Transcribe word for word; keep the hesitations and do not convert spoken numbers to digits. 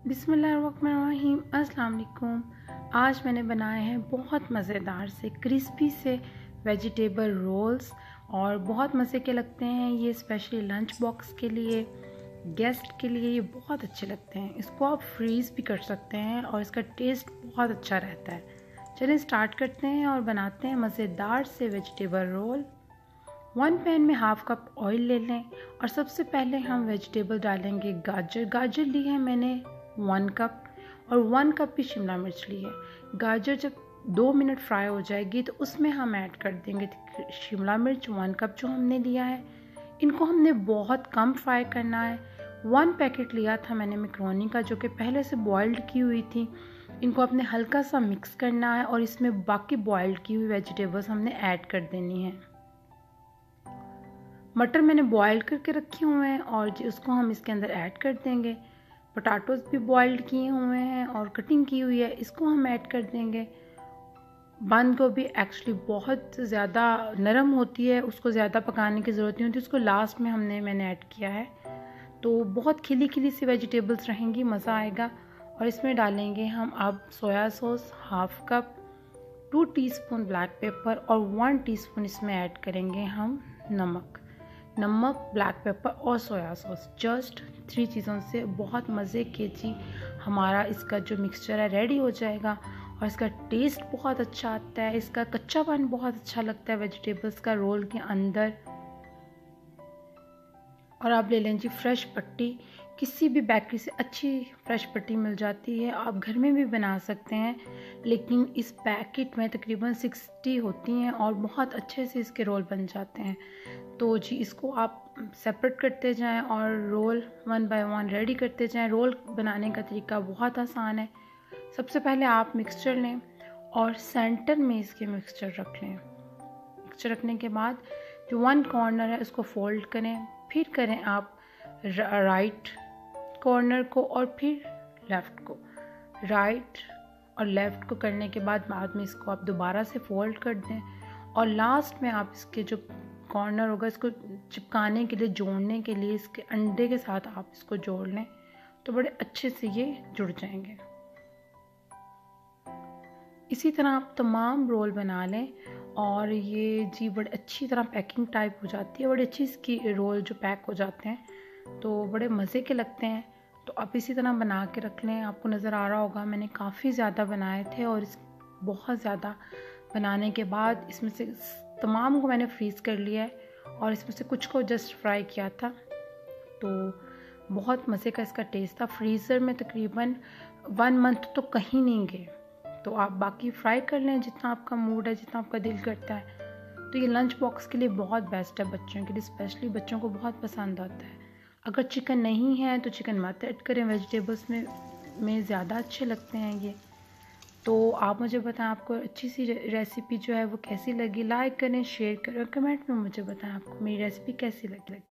बिस्मिल्लाहिर्रहमानिर्रहीम। अस्सलाम वालेकुम। आज मैंने बनाए हैं बहुत मज़ेदार से क्रिस्पी से वेजिटेबल रोल्स और बहुत मज़े के लगते हैं। ये स्पेशली लंच बॉक्स के लिए, गेस्ट के लिए ये बहुत अच्छे लगते हैं। इसको आप फ्रीज़ भी कर सकते हैं और इसका टेस्ट बहुत अच्छा रहता है। चलिए स्टार्ट करते हैं और बनाते हैं मज़ेदार से वेजिटेबल रोल। वन पैन में हाफ कप ऑयल ले लें और सबसे पहले हम वेजिटेबल डालेंगे। गाजर गाजर ली है मैंने वन कप और वन कप भी शिमला मिर्च ली है। गाजर जब दो मिनट फ्राई हो जाएगी तो उसमें हम ऐड कर देंगे शिमला मिर्च वन कप जो हमने लिया है। इनको हमने बहुत कम फ्राई करना है। वन पैकेट लिया था मैंने मैक्रोनी का जो कि पहले से बॉइल्ड की हुई थी। इनको अपने हल्का सा मिक्स करना है और इसमें बाकी बॉइल्ड की हुई वेजिटेबल्स हमने ऐड कर देनी है। मटर मैंने बॉयल करके रखे हुए हैं और उसको हम इसके अंदर ऐड कर देंगे। पोटैटोज़ भी बॉइल्ड किए हुए हैं और कटिंग की हुई है, इसको हम ऐड कर देंगे। बंद गोभी एक्चुअली बहुत ज़्यादा नरम होती है, उसको ज़्यादा पकाने की ज़रूरत नहीं होती, उसको लास्ट में हमने मैंने ऐड किया है। तो बहुत खिली खिली सी वेजिटेबल्स रहेंगी, मज़ा आएगा। और इसमें डालेंगे हम अब soya sauce half cup, two teaspoon black pepper और वन टीस्पून इसमें ऐड करेंगे हम नमक। नमक, ब्लैक पेपर और सोया सॉस, जस्ट थ्री चीज़ों से बहुत मज़े के जी हमारा इसका जो मिक्सचर है रेडी हो जाएगा। और इसका टेस्ट बहुत अच्छा आता है, इसका कच्चापन बहुत अच्छा लगता है वेजिटेबल्स का रोल के अंदर। और आप ले लें जी फ्रेश पट्टी, किसी भी बेकरी से अच्छी फ्रेश पट्टी मिल जाती है, आप घर में भी बना सकते हैं। लेकिन इस पैकेट में तकरीबन सिक्सटी होती हैं और बहुत अच्छे से इसके रोल बन जाते हैं। तो जी इसको आप सेपरेट करते जाएं और roll one by one ready करते जाएं। रोल बनाने का तरीका बहुत आसान है। सबसे पहले आप मिक्सचर लें और सेंटर में इसके मिक्सचर रख लें। मिक्सचर रखने के बाद जो वन कॉर्नर है उसको फोल्ड करें, फिर करें आप राइट कॉर्नर को और फिर लेफ़्ट को। राइट और लेफ़्ट को करने के बाद बाद में इसको आप दोबारा से फोल्ड कर दें और लास्ट में आप इसके जो कॉर्नर होगा इसको चिपकाने के लिए, जोड़ने के लिए इसके अंडे के साथ आप इसको जोड़ लें तो बड़े अच्छे से ये जुड़ जाएंगे। इसी तरह आप तमाम रोल बना लें और ये जी बड़े अच्छी तरह पैकिंग टाइप हो जाती है, बड़ी अच्छी इसकी रोल जो पैक हो जाते हैं तो बड़े मज़े के लगते हैं। तो आप इसी तरह बना के रख लें। आपको नज़र आ रहा होगा मैंने काफ़ी ज़्यादा बनाए थे और इस बहुत ज़्यादा बनाने के बाद इसमें से तमाम को मैंने फ्रीज़ कर लिया है और इसमें से कुछ को जस्ट फ्राई किया था। तो बहुत मज़े का इसका टेस्ट था। फ्रीज़र में तकरीबन वन मंथ तो कहीं नहीं गए। तो आप बाकी फ्राई कर लें जितना आपका मूड है, जितना आपका दिल करता है। तो ये लंच बॉक्स के लिए बहुत बेस्ट है, बच्चों के लिए स्पेशली बच्चों को बहुत पसंद आता है। अगर चिकन नहीं है तो चिकन मत ऐड करें, वेजिटेबल्स में में ज़्यादा अच्छे लगते हैं ये। तो आप मुझे बताएं आपको अच्छी सी रेसिपी जो है वो कैसी लगी। लाइक करें, शेयर करें और कमेंट में मुझे बताएं आपको मेरी रेसिपी कैसी लगी।